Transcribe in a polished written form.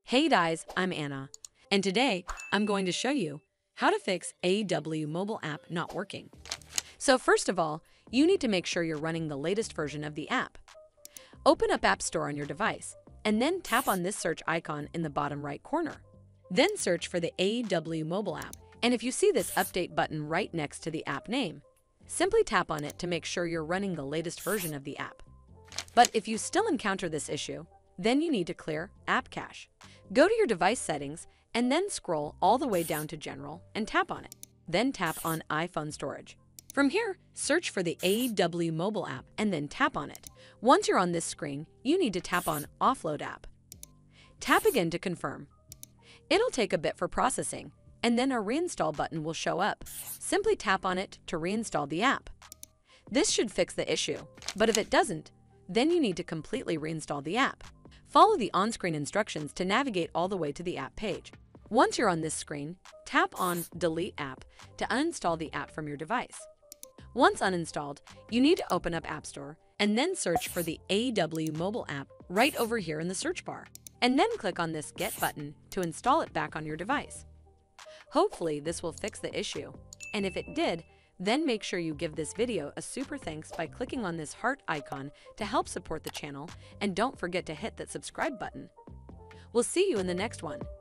Hey guys, I'm Anna, and today I'm going to show you how to fix A&W mobile app not working. So first of all, you need to make sure you're running the latest version of the app. Open up App Store on your device, and then tap on this search icon in the bottom right corner. Then search for the A&W mobile app, and if you see this update button right next to the app name, simply tap on it to make sure you're running the latest version of the app. But if you still encounter this issue, then you need to clear App Cache. Go to your device settings and then scroll all the way down to General and tap on it. Then tap on iPhone Storage. From here, search for the A&W mobile app and then tap on it. Once you're on this screen, you need to tap on Offload App. Tap again to confirm. It'll take a bit for processing, and then a reinstall button will show up. Simply tap on it to reinstall the app. This should fix the issue, but if it doesn't, then you need to completely reinstall the app. Follow the on-screen instructions to navigate all the way to the app page. Once you're on this screen, tap on Delete App to uninstall the app from your device. Once uninstalled, you need to open up App Store and then search for the A&W mobile app right over here in the search bar, and then click on this Get button to install it back on your device. Hopefully this will fix the issue, and if it did, then make sure you give this video a super thanks by clicking on this heart icon to help support the channel, and don't forget to hit that subscribe button. We'll see you in the next one.